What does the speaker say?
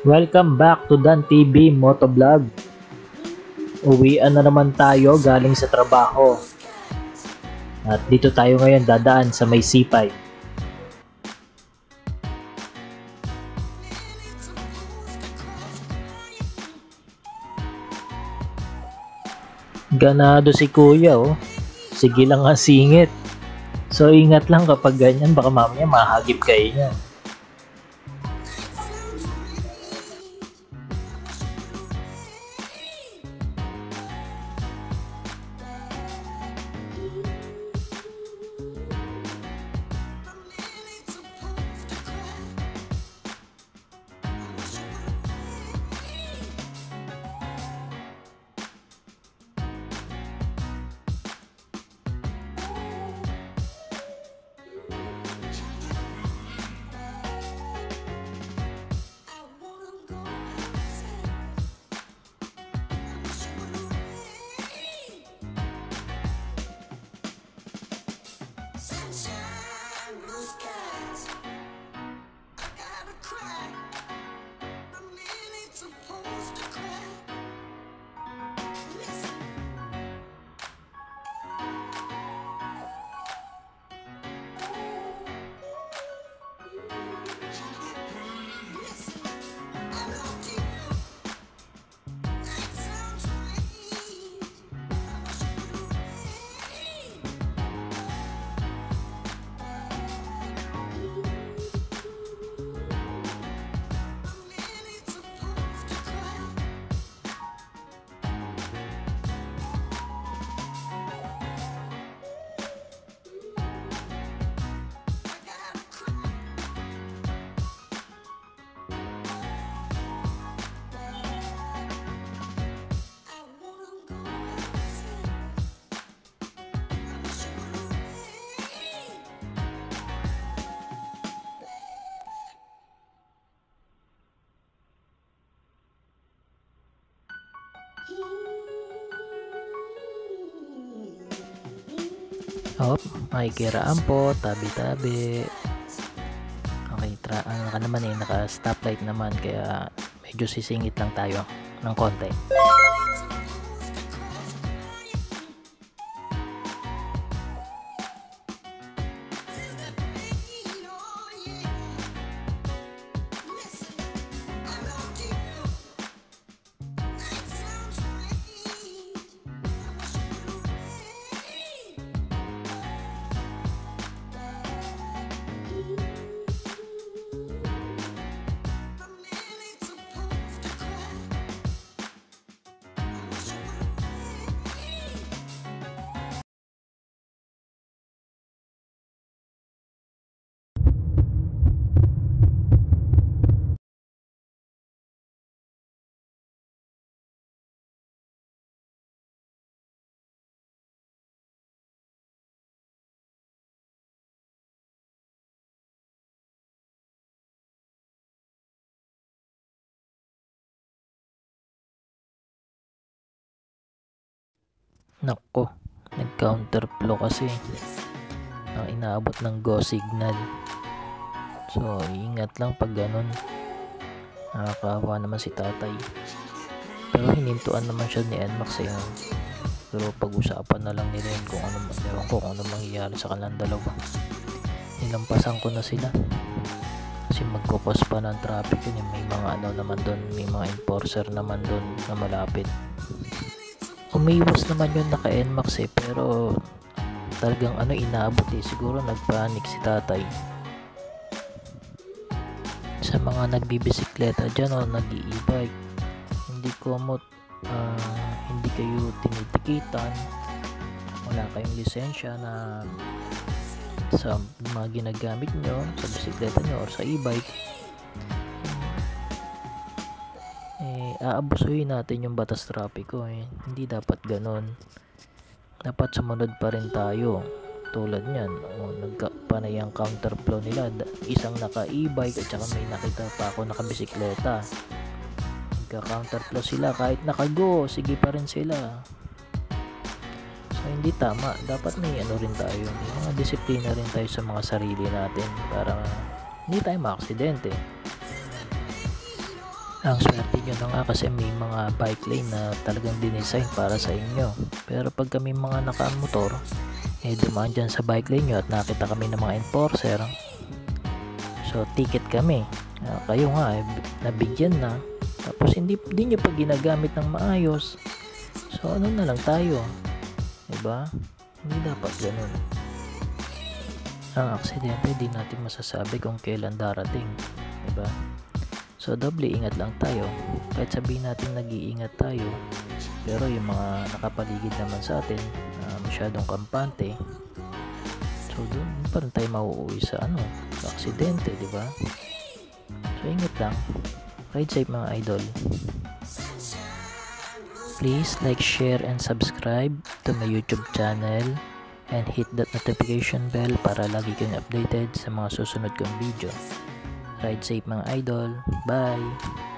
Welcome back to Dan TV Motovlog. Uwian na naman tayo galing sa trabaho. At dito tayo ngayon dadaan sa may C5. Ganado si kuya oh. Sige lang nga singit. So ingat lang kapag ganyan, baka mamaya mahagip kayo niyan. Oh, makikiraan po, tabi-tabi. Okay, naka naman naka stoplight naman kaya medyo sisingit lang tayo ng konti. Nako, nag-counterflow kasi ang inaabot ng go signal. So, ingat lang pag ganun. Nakakawa naman si tatay. Pero hinintuan naman siya ni NMAX yun. Pero pag-usapan na lang nila yun kung ano mangyayari sa kanilang dalawa. Nilampasan ko na sila. Kasi magkukos pa ng traffic yun. May mga naman doon, may mga enforcer naman doon na malapit. Umiwas naman yun naka NMAX pero talagang inaabot siguro nagpanik si tatay. Sa mga nagbibisikleta dyan o nag-i-e-bike, hindi komot, hindi kayo tinitikitan, wala kayong lisensya na sa mga ginagamit nyo sa bisikleta nyo or sa e-bike, aabusuhin natin yung batas trapiko. Hindi dapat ganon. Dapat sumunod pa rin tayo. Tulad nyan, nagpanay ang counterflow nila, isang naka e-bike at saka may nakita pa ako naka bisikleta. Nagka-counterflow sila kahit naka-go, sige pa rin sila. So hindi tama. Dapat may rin tayo, may mga disiplina rin tayo sa mga sarili natin para hindi tayo maaksidente. Ang swerte nyo na nga kasi may mga bike lane na talagang dinesign para sa inyo. Pero pag kami mga nakamotor, dumaan dyan sa bike lane nyo at nakita kami ng mga enforcer, so ticket kami. Kayo nga nabigyan na, tapos hindi nyo pa ginagamit ng maayos. So ano na lang tayo, diba? Hindi dapat ganun. Ang aksidente di natin masasabi kung kailan darating, diba? So doble ingat lang tayo. Kahit sabihin natin nag-iingat tayo, pero yung mga nakapaligid naman sa atin masyadong kampante, so doon pa rin tayo mauuwi sa sa aksidente, di ba? So ingat lang. Ride safe mga idol. Please like, share, and subscribe to my YouTube channel and hit that notification bell para lagi kang updated sa mga susunod kong video. Ride safe mga idol. Bye!